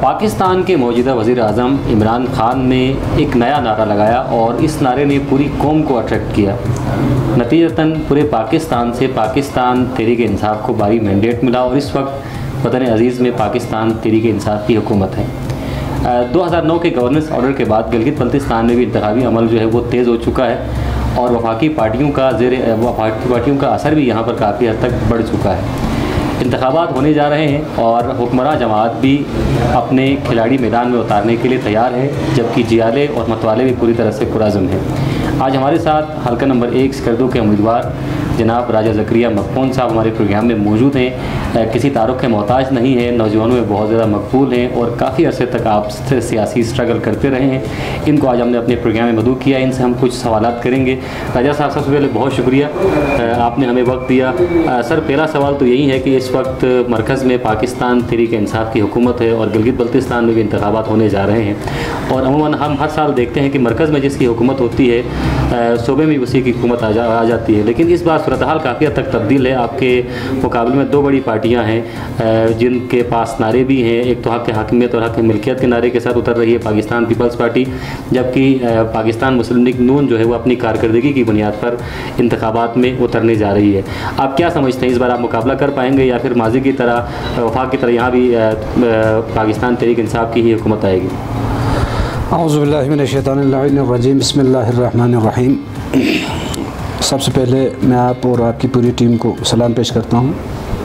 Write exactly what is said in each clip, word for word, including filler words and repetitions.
पाकिस्तान के मौजूदा वज़ीर आज़म इमरान खान ने एक नया नारा लगाया और इस नारे ने पूरी कौम को अट्रैक्ट किया। नतीजतन पूरे पाकिस्तान से पाकिस्तान तहरीक इंसाफ को भारी मैंडेट मिला और इस वक्त वतन अज़ीज़ में पाकिस्तान तहरीक इंसाफ की हुकूमत है। दो हज़ार नौ के गवर्नेंस ऑर्डर के बाद गिलगित बल्तिस्तान में भी इंतखाबी अमल जो है वो तेज़ हो चुका है और वफाकी पार्टियों का ज़ेर वफाकी पार्टियों का असर भी यहाँ पर काफ़ी हद तक बढ़ चुका है। इंतखाबात होने जा रहे हैं और हुक्मरान जमात भी अपने खिलाड़ी मैदान में उतारने के लिए तैयार है, जबकि जियाले और मतवाले भी पूरी तरह से पुरअज़्म हैं। आज हमारे साथ हल्का नंबर एक स्कर्दू के उम्मीदवार जनाब राजा ज़करिया मकबून साहब हमारे प्रोग्राम में मौजूद हैं। किसी तारुफ के मोहताज नहीं है, नौजवानों में बहुत ज़्यादा मकबूल हैं और काफ़ी अरसे तक आपसे सियासी स्ट्रगल करते रहे हैं। इनको आज हमने अपने प्रोग्राम में मदऊ किया, इनसे हम कुछ सवालात करेंगे। राजा साहब सबसे पहले बहुत शुक्रिया, आपने हमें वक्त दिया। सर, पहला सवाल तो यही है कि इस वक्त मरकज़ में पाकिस्तान तहरीक इंसाफ की हुकूमत है और गिलगित बल्तिस्तान में भी इंतखाबात होने जा रहे हैं और अमूमन हम हर साल देखते हैं कि मरकज़ में जिसकी हुकूमत होती है सूबे में उसी की हुकूमत आ, जा, आ जाती है, लेकिन इस बार सूरत हाल काफ़ी हद तक तब्दील है। आपके मुकाबले में दो बड़ी पार्टियां हैं जिनके पास नारे भी हैं। एक तो हक़ हाकिमियत और हक़ मिल्कियत के नारे के साथ उतर रही है पाकिस्तान पीपल्स पार्टी, जबकि पाकिस्तान मुस्लिम लीग नून जो है वो अपनी कारकर्दगी की बुनियाद पर इंतखाबात में उतरने जा रही है। आप क्या समझते हैं, इस बार आप मुकाबला कर पाएंगे या फिर माजी की तरह वफाक की तरह यहाँ भी पाकिस्तान तहरीक इंसाफ की ही हुकूमत आएगी? औज़ु बिल्लाहि मिनश शैतानिर रजीम, बिस्मिल्लाहिर रहमानिर रहीम। सबसे पहले मैं आप और आपकी पूरी टीम को सलाम पेश करता हूँ।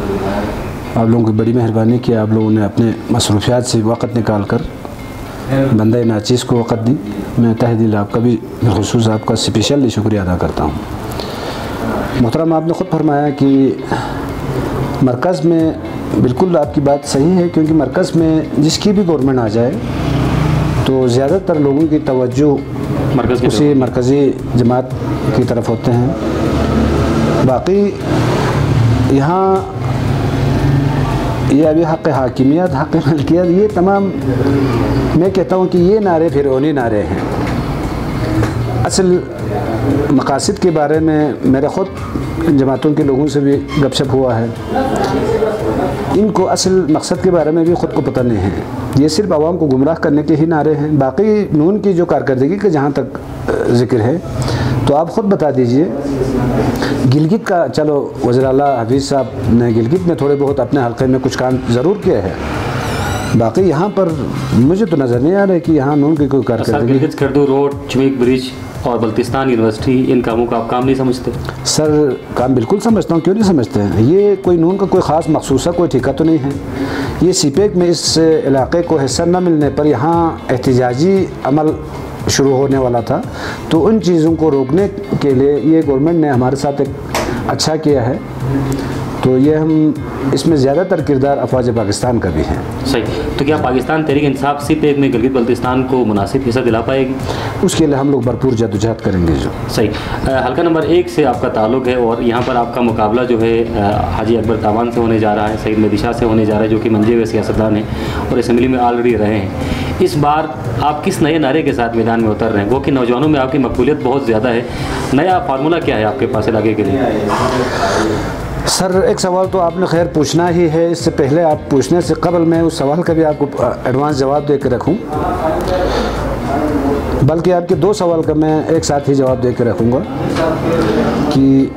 आप लोगों की बड़ी मेहरबानी कि आप लोगों ने अपने मसरूफियात से वक़्त निकाल कर बंदा नाचीज़ को वक़्त दी। मैं तहे दिल आपका भी बिलखुसूस आपका स्पेशली शुक्रिया अदा करता हूँ। मोहतरम, आपने ख़ुद फरमाया कि मरकज़ में बिल्कुल आपकी बात सही है, क्योंकि मरकज़ में जिसकी भी गवर्नमेंट आ जाए तो ज़्यादातर लोगों की तवज्जो मरकज़ उसी मरकज़ी जमात की तरफ होते हैं। बाकी यहाँ ये अभी हक़ हाकिमियत, हक़ मिल्कियत, ये तमाम मैं कहता हूँ कि ये नारे फिरौनी नारे हैं। असल मकासद के बारे में मेरे ख़ुद जमातों के लोगों से भी गपशप हुआ है, इनको असल मकसद के बारे में भी ख़ुद को पता नहीं है। ये सिर्फ आवाम को गुमराह करने के ही नारे हैं। बाकी नून की जो कारकर्दगी का जहाँ तक ज़िक्र है तो आप ख़ुद बता दीजिए। गिलगित का, चलो वज़ीर आला हफीज़ साहब ने गिलगित में थोड़े बहुत अपने हल्के में कुछ काम ज़रूर किया है, बाकी यहाँ पर मुझे तो नज़र नहीं आ रहा है कि यहाँ नून की कोई कारकर्दगी। स्कर्दू रोड, चुमीक ब्रिज और बल्तिस्तान यूनिवर्सिटी, इन कामों का आप काम नहीं समझते? सर, काम बिल्कुल समझता हूँ, क्यों नहीं समझते हैं। ये कोई नून का कोई ख़ास मखसूसा कोई ठेका तो नहीं है। ये सीपेक में इस इलाके को हिस्सा न मिलने पर यहाँ एहतिजाजी अमल शुरू होने वाला था, तो उन चीज़ों को रोकने के लिए ये गवर्नमेंट ने हमारे साथ एक अच्छा किया है। तो ये हम इसमें ज़्यादातर किरदार अफवाज पाकिस्तान का भी है। सही। तो क्या पाकिस्तान तहरीक इंसाफ सी पेक में गिलगित बल्तिस्तान को मुनासिब हिस्सा दिला पाएगी? उसके लिए हम लोग भरपूर जद्दोजहद करेंगे। जो सही। हल्का नंबर एक से आपका ताल्लुक़ है और यहाँ पर आपका मुकाबला जो है हाजी अकबर तावान से होने जा रहा है, सईद मेहदी शाह से होने जा रहा है, जो कि मंजे हुए सियासतदान हैं और असम्बली में ऑलरेडी रहे हैं। इस बार आप किस नए नारे के साथ मैदान में उतर रहे हैं? वो कि नौजवानों में आपकी मकबूलियत बहुत ज़्यादा है, नया फार्मूला क्या है आपके पास इलाके के लिए? सर, एक सवाल तो आपने खैर पूछना ही है। इससे पहले आप पूछने से कबल मैं उस सवाल का भी आपको एडवांस जवाब दे कर रखूँ, बल्कि आपके दो सवाल का मैं एक साथ ही जवाब दे कर रखूँगा कि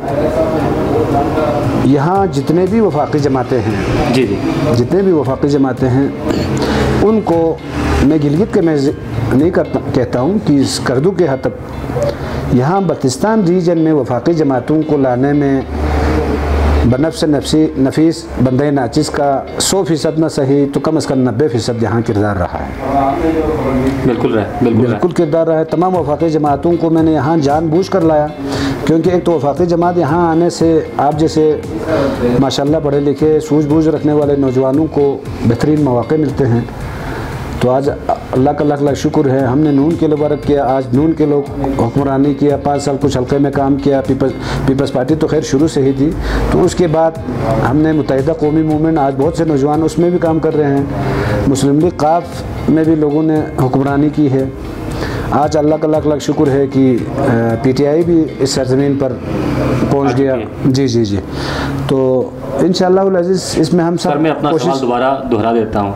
यहाँ जितने भी वफाकी जमातें हैं, जी जी जितने भी वफाकी जमातें हैं, उनको मैं गिलगित के मैं नहीं करता कहता हूँ कि स्कर्दू के हद तक यहाँ बल्तिस्तान रीजन में वफाकी जमातों को लाने में बनफ्स नफसी नफीस बंदे नाचिस का सौ फ़ीसद न सही तो कम अज़ कम नब्बे फ़ीसद यहाँ किरदार रहा है। बिल्कुल रहा बिल्कुल, बिल्कुल किरदार रहा है। तमाम वफाकी जमातों को मैंने यहाँ जानबूझ कर लाया, क्योंकि एक तो वफाकी जमात यहाँ आने से आप जैसे माशाल्लाह पढ़े लिखे सूझबूझ रखने वाले नौजवानों को बेहतरीन मौक़े मिलते हैं। तो आज अल्लाह का लाख लाख शुक्र है, हमने नून के लिए वर्क किया। आज नून के लोग हुक्मरानी किया, पाँच साल कुछ हल्के में काम किया। पीपल्स पीपल्स पार्टी तो खैर शुरू से ही थी, तो उसके बाद हमने मुत्तहिदा कौमी मूवमेंट, आज बहुत से नौजवान उसमें भी काम कर रहे हैं। मुस्लिम लीग काफ में भी लोगों ने हुक्मरानी की है। आज अल्लाह का लाख लाख शुक्र है कि पीटीआई भी इस सरजमीन पर पहुंच गया। जी जी जी तो इंशाअल्लाह अज़ीज़ इसमें हम सब। सर, मैं अपना सवाल दोबारा दोहरा देता हूँ।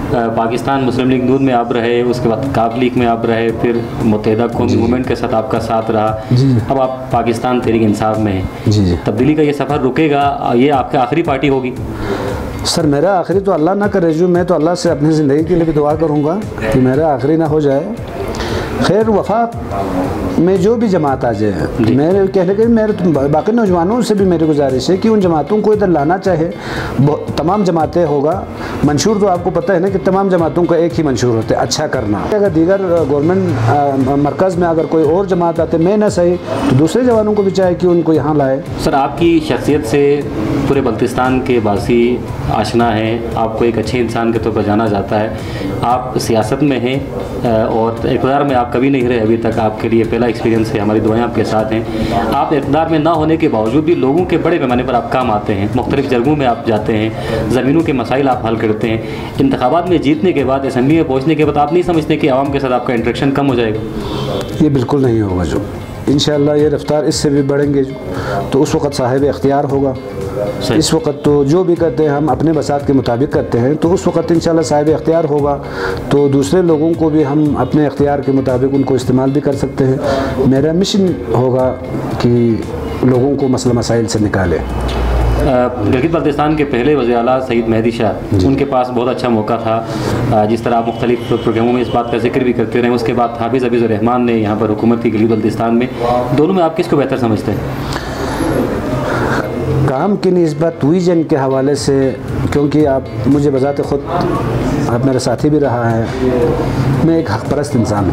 पाकिस्तान मुस्लिम लीग नून में आप रहे, उसके बाद काफ लीग में आप रहे, फिर मुत्तहिदा कौमी मूवमेंट के साथ आपका साथ रहा, अब आप पाकिस्तान तहरीक इंसाफ में हैं। जी जी। तब्दीली का ये सफ़र रुकेगा, ये आपकी आखिरी पार्टी होगी? सर मेरा आखिरी तो अल्लाह ना करे जो, मैं तो अल्लाह से अपनी ज़िंदगी के लिए भी दुआ करूँगा कि मेरा आखिरी ना हो जाए। खैर वफाक में जो भी जमात आ जाए, मेरे कहने के मेरे बाकी नौजवानों से भी मेरी गुजारिश है कि उन जमातों को इधर लाना चाहे। तमाम जमातें होगा मंशूर, तो आपको पता है ना कि तमाम जमातों का एक ही मंशूर होता है, अच्छा करना। अगर दीगर गवर्नमेंट मरकज़ में अगर कोई और जमात आते मैं ना सही तो दूसरे जवानों को भी चाहे कि उनको यहाँ लाए। सर आपकी शख्सियत से पूरे बल्तिस्तान के बासी आशना हैं, आपको एक अच्छे इंसान के तौर पर जाना जाता है। आप सियासत में हैं और इक़्तिदार में आप कभी नहीं रहे अभी तक, आपके लिए पहला एक्सपीरियंस है, हमारी दुआएं आपके साथ हैं। आप इक़्तिदार में ना होने के बावजूद भी लोगों के बड़े पैमाने पर आप काम आते हैं, मुख्तलिफ जरगों में आप जाते हैं, ज़मीनों के मसाइल आप हल करते हैं। इंतखाबात में जीतने के बाद, असम्बली में पहुँचने के बाद आप नहीं समझते कि आवाम के साथ आपका इंटरेक्शन कम हो जाएगा? ये बिल्कुल नहीं होगा जो, इंशाअल्लाह ये रफ्तार इससे भी बढ़ेंगे जो, तो उस वक़्त साहिब इख्तियार होगा। इस वक्त तो जो भी करते हैं हम अपने बसात के मुताबिक करते हैं, तो उस वक्त इंशाल्लाह साहिब इख्तियार होगा तो दूसरे लोगों को भी हम अपने इख्तियार के मुताबिक उनको इस्तेमाल भी कर सकते हैं। मेरा मिशन होगा कि लोगों को मसला मसाइल से निकाले। गिलगित बल्तिस्तान के पहले वज़ीर आला सईद मेहदी शाह, उनके पास बहुत अच्छा मौका था, जिस तरह आप मुख्तलिफ प्रोग्रामों में इस बात का जिक्र भी करते रहे। उसके बाद हाफिज़ अबीज़ुर रहमान ने यहाँ पर हुकूमत की गिलगित बल्तिस्तान में, दोनों में आप किसको बेहतर समझते हैं? काम की निस्बत विजन के हवाले से, क्योंकि आप मुझे बजाते ख़ुद आप मेरा साथी भी रहा है, मैं एक हक़ परस्त इंसान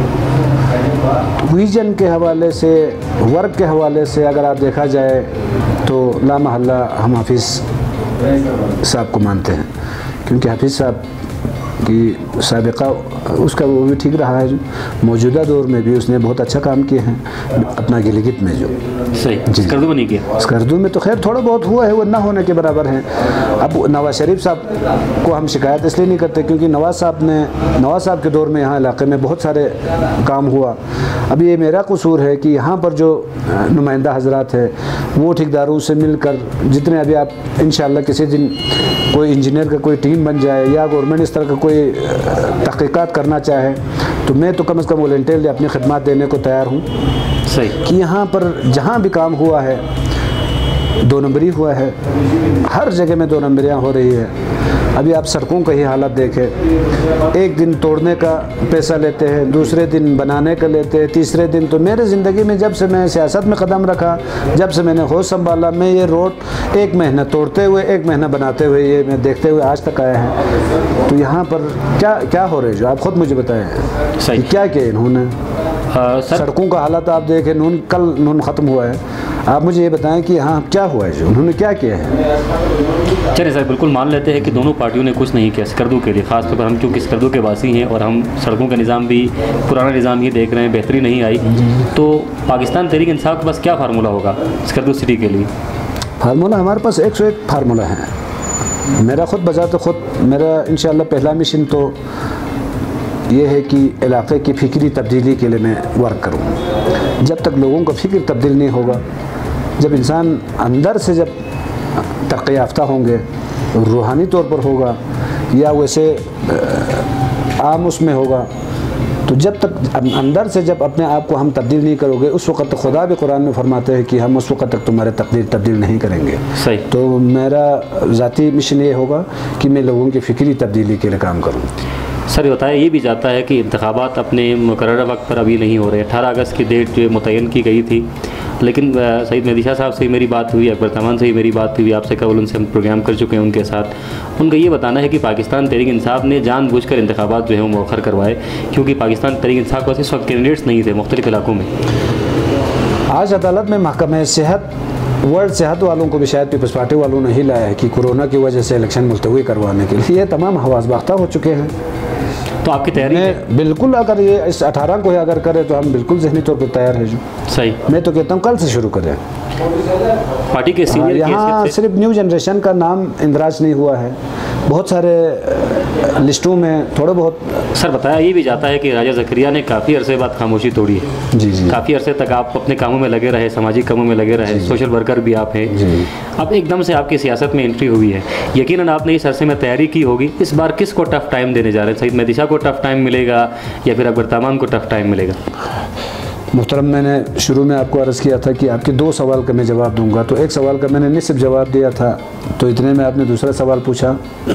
हूँ। विजन के हवाले से, वर्क के हवाले से अगर आप देखा जाए तो ला महल्ला हम हाफिज़ साहब को मानते हैं, क्योंकि हाफिज़ साहब की साबिक़ा उसका वो भी ठीक रहा है। मौजूदा दौर में भी उसने बहुत अच्छा काम किया है अपना गिलगित में जो। सही। स्कर्दू में नहीं किया? स्कर्दू में तो खैर थोड़ा बहुत हुआ है, वो ना होने के बराबर है। अब नवाज़ शरीफ साहब को हम शिकायत इसलिए नहीं करते क्योंकि नवाज़ साहब ने नवाज़ साहब के दौर में यहाँ इलाके में बहुत सारे काम हुआ। अब ये मेरा कसूर है कि यहाँ पर जो नुमाइंदा हजरात है वो ठेकेदारों से मिलकर, जितने अभी आप इंशाअल्लाह किसी दिन कोई इंजीनियर का कोई टीम बन जाए या गवर्नमेंट इस तरह का कोई तहकीकात करना चाहे तो मैं तो कम से कम वॉलंटियरली अपनी खिदमत देने को तैयार हूँ। सही कि यहाँ पर जहाँ भी काम हुआ है दो नंबरी हुआ है, हर जगह में दो नंबरियाँ हो रही है। अभी आप सड़कों का ही हालत देखें, एक दिन तोड़ने का पैसा लेते हैं, दूसरे दिन बनाने का लेते हैं, तीसरे दिन तो मेरे ज़िंदगी में जब से मैं सियासत में कदम रखा, जब से मैंने होश संभाला, मैं ये रोड एक महीना तोड़ते हुए एक महीना बनाते हुए ये मैं देखते हुए आज तक आया है। तो यहाँ पर क्या क्या हो रहा है जो आप ख़ुद मुझे बताएं सही क्या किया इन्होंने? सड़कों का हालत आप देखें, नून कल नून ख़त्म हुआ है, आप मुझे ये बताएं कि हाँ क्या हुआ है जो उन्होंने क्या किया है? चलिए सर, बिल्कुल मान लेते हैं कि दोनों पार्टियों ने कुछ नहीं किया स्कर्दू के लिए, ख़ासतौर पर हम क्योंकि स्कर्दू के वासी हैं और हम सड़कों का निज़ाम भी पुराना निज़ाम ही देख रहे हैं, बेहतरी नहीं आई। तो पाकिस्तान तहरीक इंसाफ के पास क्या फार्मूला होगा स्कर्दू सिटी के लिए? फार्मूला हमारे पास एक सौ एक फार्मूला है। मेरा ख़ुद बजा तो ख़ुद मेरा इंशाअल्लाह पहला मिशन तो ये है कि इलाक़े की फ़िक्री तब्दीली के लिए मैं वर्क करूँ। जब तक लोगों का फ़िक्र तब्दील नहीं होगा, जब इंसान अंदर से जब तरक्की याफ्ता होंगे, रूहानी तौर पर होगा या वैसे आम उसमें होगा, तो जब तक अंदर से जब अपने आप को हम तब्दील नहीं करोगे, उस वक़्त तक खुदा भी कुरान में फरमाते हैं कि हम उस वक़्त तक तुम्हारे तकदीर तब्दील नहीं करेंगे। सही। तो मेरा ज़ाती मिशन ये होगा कि मैं लोगों की फ़िक्री तब्दीली के लिए काम करूँ। सर बताया ये भी जाता है कि इंतखाबात अपने मुकर्रर वक्त पर अभी नहीं हो रहे। अठारह अगस्त की डेट जो मुतय्यन की गई थी, लेकिन सईद मेहदी शाह साहब से मेरी बात हुई, अकबर तमान से ही मेरी बात हुई, आपसे कबल उनसे हम प्रोग्राम कर चुके हैं उनके साथ। उनका ये बताना है कि पाकिस्तान तहरीक इंसाफ ने जानबूझकर इंतखाबात जो है वो मौखर करवाए, क्योंकि पाकिस्तान तहरीक इंसाफ के इस वक्त कैंडिडेट्स नहीं थे मुख्तलिफ इलाकों में। आज अदालत में महकमा सेहत, वर्ल्ड सेहत वालों को भी शायद पीपल्स पार्टी वालों ने ही लाया है कि कोरोना की वजह से इलेक्शन मुलतवी करवाने के लिए। ये तमाम हवास बाख्ता हो चुके हैं। तो आपकी तैयारी है? बिल्कुल, अगर ये इस अठारह को अगर करें तो हम बिल्कुल ज़हनी तौर पर तैयार है जो। सही। मैं तो कहता हूँ कल से शुरू करें। पार्टी के सीनियर यहाँ सिर्फ न्यू जनरेशन का नाम इंदराज नहीं हुआ है, बहुत सारे लिस्टों में थोड़े बहुत। सर बताया ये भी जाता है कि राजा ज़करिया ने काफ़ी अरसे बाद खामोशी तोड़ी है। जी जी। काफ़ी अरसे तक आप अपने कामों में लगे रहे, सामाजिक कामों में लगे रहे, सोशल वर्कर भी आप हैं। जी। अब एकदम से आपकी सियासत में एंट्री हुई है, यकीनन आपने इस अरसे में तैयारी की होगी। इस बार किसको टफ टाइम देने जा रहे हैं? सईद मेहदी शाह को टफ टाइम मिलेगा या फिर अकबर तमाम को टफ टाइम मिलेगा? मुहतरम, मैंने शुरू में आपको अर्ज़ किया था कि आपके दो सवाल का मैं जवाब दूंगा, तो एक सवाल का मैंने निस्फ जवाब दिया था, तो इतने में आपने दूसरा सवाल पूछा।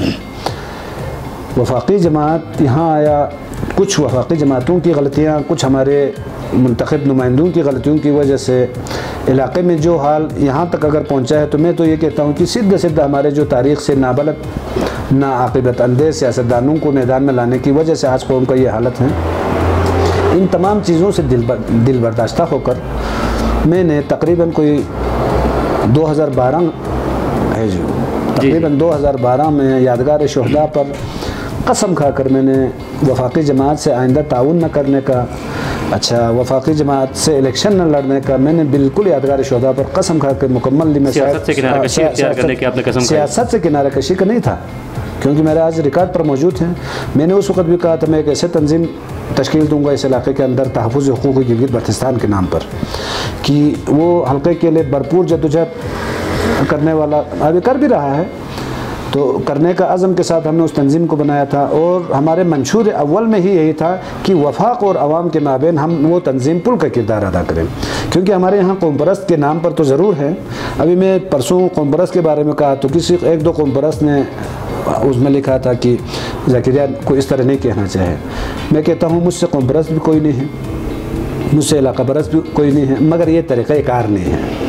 वफाकी जमात यहाँ आया, कुछ वफाकी जमातों की गलतियाँ, कुछ हमारे मुंतखब नुमाइंदों की गलतियों की वजह से इलाक़े में जो हाल यहाँ तक अगर पहुँचा है, तो मैं तो ये कहता हूँ कि सीधे सीधा हमारे जो तारीख़ से नाबलग ना आक़िबत अंदेज़ सियासतदानों को मैदान में लाने की वजह से आज कौम का ये हालत है। इन तमाम चीज़ों से दिल बर, दिल बर्दाश्ता होकर मैंने तकरीबन कोई दो हज़ार बारह है जो तकरीबन दो हज़ार बारह में यादगार शहदा पर कसम खाकर मैंने वफाकी जमात से आइंदा ताउन न करने का, अच्छा वफाकी जमात से इलेक्शन न लड़ने का मैंने बिल्कुल यादगार शहदा पर कसम खाकर मुकम्मल सियासत से किनारा कशी इख्तियार करने की आपने कसम खाई। सियासत से किनारा कशी का नहीं था, क्योंकि मेरा आज रिकॉर्ड पर मौजूद है। मैंने उस वक़्त भी कहा था मैं एक ऐसे तंजीम तश्कील दूंगा इस इलाके के अंदर तहफ़्फ़ुज़ हुकूक़ गिलगित बल्तिस्तान के नाम पर, कि वो हल्के के लिए भरपूर जद्दोजहद करने वाला अभी कर भी रहा है, तो करने का अज़म के साथ हमने उस तंजीम को बनाया था। और हमारे मंशूर अव्वल में ही यही था कि वफाक और अवाम के माबेन हम वो तंजीम पुल का किरदार अदा करें, क्योंकि हमारे यहाँ कौम परस्त के नाम पर तो ज़रूर है। अभी मैं परसों कौम परस्त के बारे में कहा तो किसी एक दो कौम परस्त ने उसमें लिखा था कि ज़करिया को इस तरह नहीं कहना चाहिए। मैं कहता हूँ मुझसे कौम परस्त भी कोई नहीं है, मुझसे इलाका परस्त भी कोई नहीं है, मगर ये तरीक़ाकार नहीं है।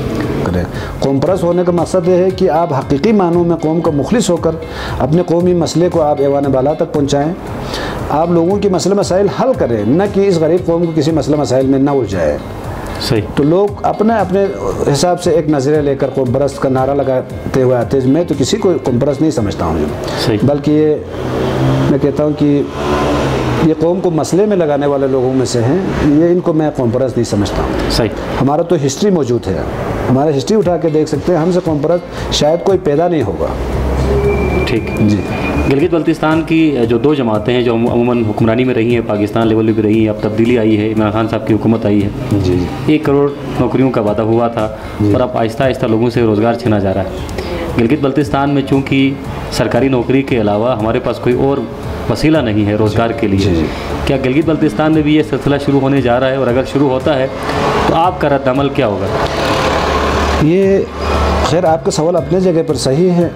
कौम परस्त होने का मकसद ये है कि आप हकीकी मानों में कौम का मुखलिस होकर अपने कौमी मसले को आप ऐवान बाला तक पहुँचाएँ, आप लोगों के मसले मसाइल हल करें, न कि इस गरीब कौम को किसी मसले मसाइल में न उलझाए। सही। तो लोग अपने अपने हिसाब से एक नज़रिया लेकर कौम परस्त का नारा लगाते हुए आते हैं। मैं तो किसी को कौम परस्त नहीं समझता हूँ, बल्कि ये मैं कहता हूँ कि ये कौम को मसले में लगाने वाले लोगों में से हैं, ये इनको मैं कौम परस्त नहीं समझता हूँ। सही। हमारा तो हिस्ट्री मौजूद है, हमारा हिस्ट्री उठा के देख सकते हैं, हमसे कौम परस्त शायद कोई पैदा नहीं होगा। ठीक जी। गिलगित बल्तिस्तान की जो दो जमातें हैं जो अमूमन हुक्मरानी में रही हैं, पाकिस्तान लेवल में भी रही हैं, अब तब्दीली आई है, इमरान खान साहब की हुकूमत आई है, जी। एक करोड़ नौकरियों का वादा हुआ था और अब आहिस्ता आहिस्ता लोगों से रोज़गार छीना जा रहा है। गिलगित बल्तिस्तान में चूँकि सरकारी नौकरी के अलावा हमारे पास कोई और वसीला नहीं है रोज़गार के लिए, क्या गिलगित बल्तिस्तान में भी ये सिलसिला शुरू होने जा रहा है? और अगर शुरू होता है तो आपका रद्दअमल क्या होगा? ये खैर आपका सवाल अपने जगह पर सही है,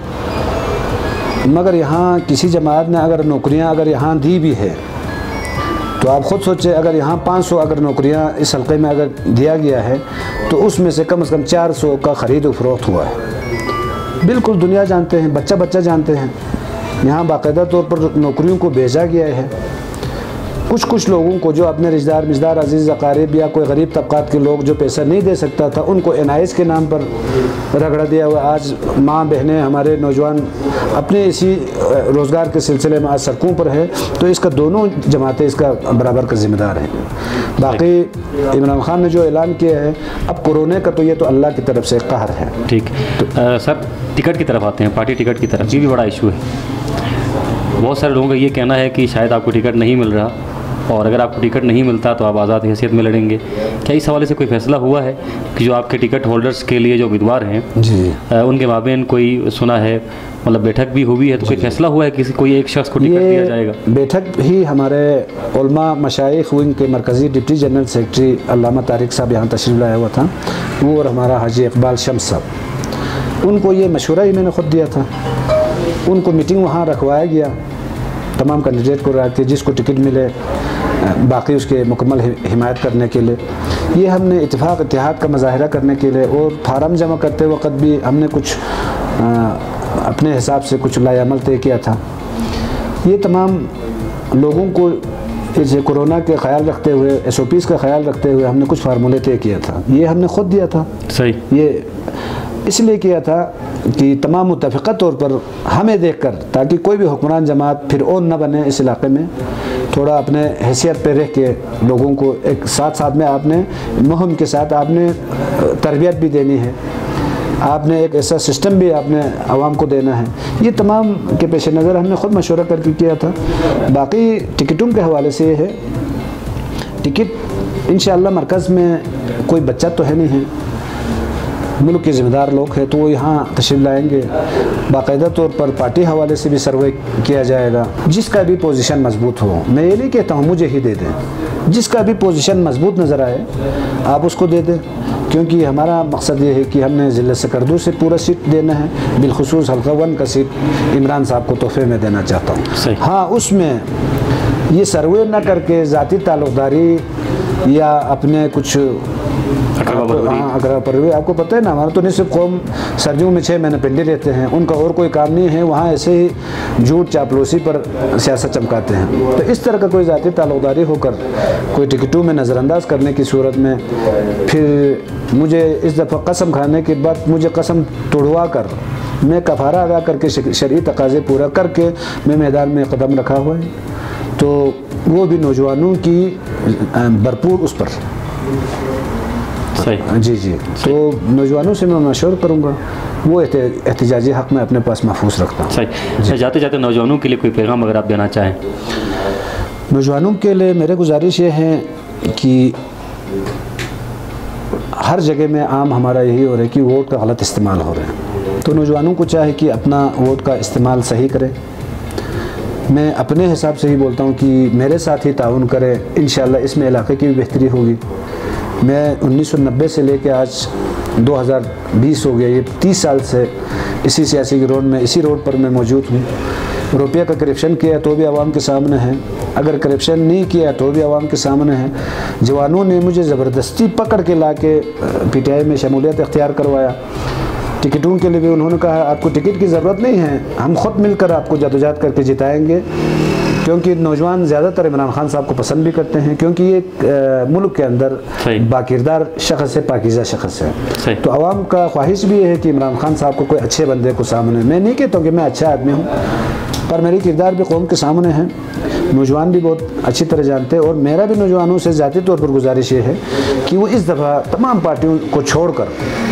मगर यहाँ किसी जमात ने अगर नौकरियाँ अगर यहाँ दी भी है तो आप ख़ुद सोचें, अगर यहाँ पाँच सौ अगर नौकरियाँ इस हल्के में अगर दिया गया है तो उसमें से कम से कम चार सौ का ख़रीद फ़रोख्त हुआ है। बिल्कुल दुनिया जानते हैं, बच्चा बच्चा जानते हैं, यहाँ बाकायदा तौर पर नौकरियों को भेजा गया है। कुछ कुछ लोगों को जो अपने रिश्तेदार मिज़दार अजीज़ अकारिब या कोई गरीब तबक़ात के लोग जो पैसा नहीं दे सकता था, उनको एन आई एस के नाम पर रगड़ा दिया हुआ। आज माँ बहनें हमारे नौजवान अपने इसी रोज़गार के सिलसिले में आज सड़कों पर है, तो इसका दोनों जमातें इसका बराबर का ज़िम्मेदार हैं। बाकी इमरान खान ने जो ऐलान किया है अब कोरोना का, तो ये तो अल्लाह की तरफ से कहर है। ठीक। तो आ, सर टिकट की तरफ आते हैं, पार्टी टिकट की तरफ। ये भी बड़ा इशू है, बहुत सारे लोगों का ये कहना है कि शायद आपको टिकट नहीं मिल रहा, और अगर आपको टिकट नहीं मिलता तो आप आज़ाद हैसियत में लड़ेंगे। क्या इस हवाले से कोई फ़ैसला हुआ है कि जो आपके टिकट होल्डर्स के लिए जो उम्मीदवार हैं जी आ, उनके माबेन कोई सुना है, मतलब बैठक भी हुई है, तो कोई फ़ैसला हुआ है किसी कोई एक शख्स को टिकट दिया जाएगा? बैठक ही हमारे उलमा मशाइख विंग के मरकज़ी डिप्टी जनरल सेक्रेटरी अल्लामा तारिक साहब यहाँ तशरीफ़ लाया हुआ था, वो और हमारा हाजी इकबाल शम्स साहब, उनको ये मशवरा ही मैंने ख़ुद दिया था। उनको मीटिंग वहाँ रखवाया गया, तमाम कैंडिडेट को रख के जिसको टिकट मिले बाकी उसके मुकम्मल हिमायत करने के लिए। ये हमने इत्तेफाक इत्तेहाद का मुजाहरा करने के लिए, और फार्म जमा करते वक्त भी हमने कुछ आ, अपने हिसाब से कुछ लायामल तय किया था। ये तमाम लोगों को इस कोरोना के ख्याल रखते हुए, एस ओ पीज़ का ख्याल रखते हुए हमने कुछ फार्मूले तय किया था। ये हमने ख़ुद दिया था। सही। ये इसलिए किया था कि तमाम मुत्तफ़िक़ा तौर पर हमें देखकर, ताकि कोई भी हुक्मरान जमात फिर और न बने इस इलाके में, थोड़ा अपने हैसियत पे रह के लोगों को एक साथ साथ में आपने मुहिम के साथ आपने तरबियत भी देनी है। आपने एक ऐसा सिस्टम भी आपने आवाम को देना है। ये तमाम के पेश नज़र हमने ख़ुद मशवरा करके किया था। बाकी टिकटों के हवाले से ये है, टिकट इंशाअल्लाह मरकज़ में कोई बच्चा तो है नहीं है, मुल्क के ज़िम्मेदार लोग हैं, तो वो यहाँ तशरीफ़ लाएंगे। बाकायदा तौर पर पार्टी हवाले से भी सर्वे किया जाएगा। जिसका भी पोजीशन मजबूत हो, मैं ये नहीं कहता हूँ मुझे ही दे दें, जिसका भी पोजीशन मजबूत नज़र आए आप उसको दे दें, क्योंकि हमारा मकसद ये है कि हमने ज़िले सकरदू से पूरा सीट देना है। बिलखुसूस हल्का वन का सीट इमरान साहब को तोहफे में देना चाहता हूँ। हाँ, उसमें ये सर्वे ना करके ज़ाती ताल्लुक़दारी या अपने कुछ हाँ अगर पर आपको पता है ना, हमारा तो नहीं सिर्फ कौम सर्दियों में छः महीने पिंडी रहते हैं, उनका और कोई काम नहीं है, वहाँ ऐसे ही झूठ चापलूसी पर सियासत चमकाते हैं। तो इस तरह का कोई ज़ाती ताल्लुक़दारी होकर कोई टिकटों में नज़रअंदाज करने की सूरत में फिर मुझे इस दफ़ा कसम खाने के बाद मुझे कसम तोड़वा कर मैं कफ़ारा अदा करके शरई तकाज़े पूरा करके मैं मैदान में कदम रखा हुआ है। तो वो भी नौजवानों की भरपूर उस पर सही। जी जी तो नौजवानों से मैं मशवरा करूँगा, वो एहतिजाजी हक़ में अपने पास महफूज रखता हूँ। सही। जाते जाते नौजवानों के लिए कोई पैगाम अगर आप देना चाहें? नौजवानों के लिए मेरे गुजारिश ये है कि हर जगह में आम हमारा यही हो रहा है कि वोट का गलत इस्तेमाल हो रहा है, तो नौजवानों को चाहे कि अपना वोट का इस्तेमाल सही करें। मैं अपने हिसाब से ही बोलता हूँ कि मेरे साथ ही ताउन करें, इंशाअल्लाह इसमें इलाके की भी बेहतरी होगी। मैं उन्नीस सौ नब्बे से लेकर आज दो हज़ार बीस हो गया, ये तीस साल से इसी सियासी रोड में इसी रोड पर मैं मौजूद हूँ। रुपये का करप्शन किया तो भी आवाम के सामने है, अगर करप्शन नहीं किया तो भी आवाम के सामने है। जवानों ने मुझे ज़बरदस्ती पकड़ के ला के पी टी आई में शमूलियत इख्तियार करवाया। टिकटों के लिए भी उन्होंने कहा आपको टिकट की ज़रूरत नहीं है, हम ख़ुद मिलकर आपको जदोजहद करके जिताएंगे, क्योंकि नौजवान ज़्यादातर इमरान खान साहब को पसंद भी करते हैं, क्योंकि ये एक मुल्क के अंदर बाकिरदार शख्स है, पाकीज़ा शख्स है। तो आवाम का ख्वाहिश भी है कि इमरान खान साहब को कोई अच्छे बंदे को सामने, मैं नहीं कहता हूँ कि मैं अच्छा आदमी हूँ, पर मेरी किरदार भी कौम के सामने है, नौजवान भी बहुत अच्छी तरह जानते हैं। और मेरा भी नौजवानों से ज़ाती तौर पर गुजारिश ये है कि वो इस दफ़ा तमाम पार्टियों को छोड़कर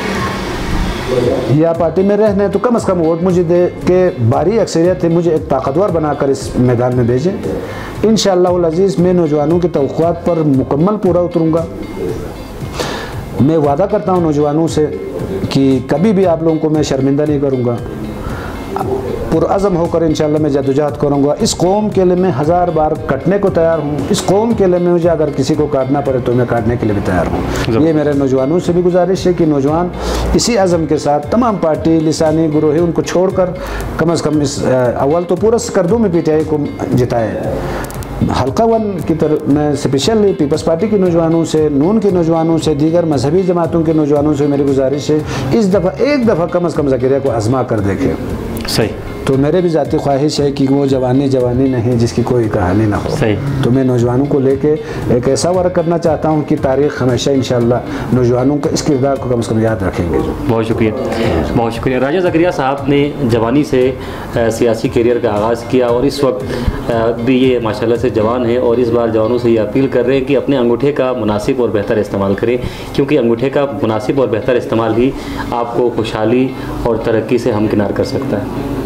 या पार्टी में रहना है तो कम से कम वोट मुझे दे के भारी अक्सरियत है मुझे एक ताकतवर बनाकर इस मैदान में भेजें। इंशाअल्लाह अज़ीज़ मैं नौजवानों के तवक्कुआत पर मुकम्मल पूरा उतरूँगा। मैं वादा करता हूँ नौजवानों से कि कभी भी आप लोगों को मैं शर्मिंदा नहीं करूँगा, पुरअज़म होकर इंशाअल्लाह मैं जदोजहद करूँगा। इस कौम के लिए मैं हज़ार बार कटने को तैयार हूँ, इस कौम के लिए मुझे अगर किसी को काटना पड़े तो मैं काटने के लिए भी तैयार हूँ। ये मेरे नौजवानों से भी गुजारिश है कि नौजवान इसी अज़म के साथ तमाम पार्टी लिसानी गुरोह उनको छोड़कर कम अज़ कम इस अव्वल तो पूरा सकरदू में पी टी आई को जिताए। हल्का वन की तरफ मैं स्पेशली पीपल्स पार्टी के नौजवानों से, नून के नौजवानों से, दीगर मजहबी जमातों के नौजवानों से मेरी गुजारिश है इस दफ़ा एक दफ़ा कम अज़ कम ज़करिया को आज़मा कर देखें। सही। तो मेरे भी ज़ाती ख्वाहिश है कि वो जवानी जवानी नहीं जिसकी कोई कहानी ना हो। सही। तो मैं नौजवानों को लेके एक ऐसा वर्क करना चाहता हूँ कि तारीख़ हमेशा इंशाअल्लाह नौजवानों का इस किरदार को कम से कम याद रखेंगे। बहुत शुक्रिया, बहुत शुक्रिया। राजा ज़करिया साहब ने जवानी से सियासी करियर का आगाज़ किया और इस वक्त भी ये माशाल्लाह से जवान है और इस बार जवानों से ये अपील कर रहे हैं कि अपने अंगूठे का मुनासिब और बेहतर इस्तेमाल करें, क्योंकि अंगूठे का मुनासिब और बेहतर इस्तेमाल ही आपको खुशहाली और तरक्की से हमकिनार कर सकता है।